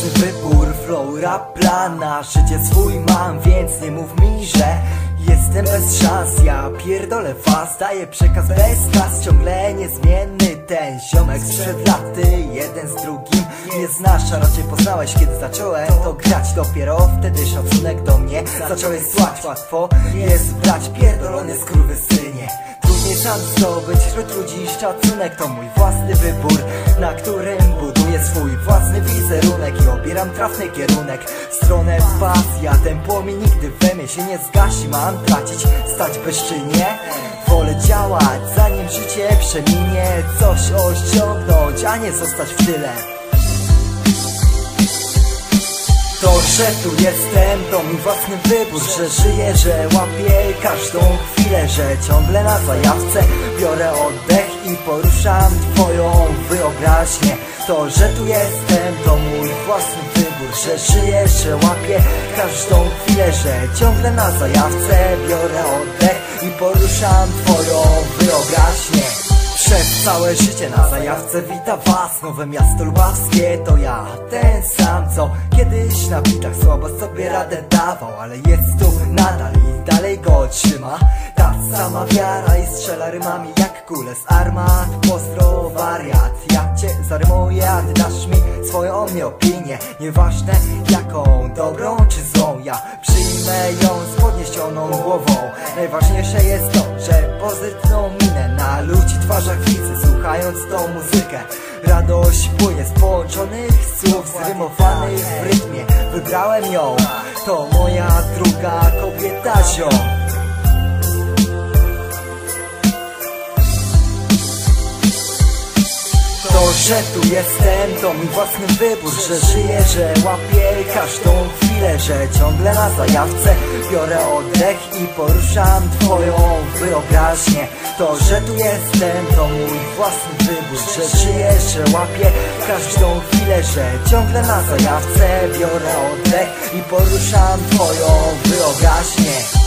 własny wybór, flow, rap, plan, na życie swój mam, więc nie mów mi, że jestem bez szans. Ja pierdolę was, daję przekaz bez kas, ciągle niezmienny ten ziomek sprzed laty, jeden z drugim nie znasz, a raczej poznałeś, kiedy zacząłem to grać. Dopiero wtedy szacunek do mnie zacząłeś słać. Łatwo jest brać, pierdolony skurwysynie. Trudniej sam zdobyć wśród ludzi szacunek. To mój własny wybór, na którym buduję swój własny wizerunek i obieram trafny kierunek w stronę was. Ja ten płomień nigdy we mnie się nie zgasi. Mam tracić, stać bezczynnie. Wolę działać, zanim życie przeminie, coś osiągnąć, a nie zostać w tyle. To, że tu jestem, to mój własny wybór, że żyję, że łapię każdą chwilę, że ciągle na zajawce biorę oddech i poruszam twoją wyobraźnię. To, że tu jestem, to mój własny wybór, że żyję, że łapię każdą chwilę, że ciągle na zajawce biorę oddech i poruszam twoją wyobraźnię. Przez całe życie na zajawce wita was nowe miasto lubawskie. To ja, ten sam, co kiedyś na bitach słabo sobie radę dawał, ale jest tu nadal i dalej go trzyma ta sama wiara i strzela rymami jak kule z armat. Pozdro wariat, ja cię zarymuję, a ty dasz mi swoją opinię. Nieważne jaką, dobrą czy złą, ja przyjmę ją z podniesioną głową. Najważniejsze jest to, że pozytywną minę na ludzi twarzach widzę, słuchając tą muzykę. Radość płynie z połączonych słów, zrymowanych w rytmie. Wybrałem ją, to moja druga kobieta, ziom. To, że tu jestem, to mój własny wybór, że żyję, że łapię każdą chwilę, że ciągle na zajawce biorę oddech i poruszam twoją wyobraźnię. To, że tu jestem, to mój własny wybór, że żyję, że łapię każdą chwilę, że ciągle na zajawce biorę oddech i poruszam twoją wyobraźnię.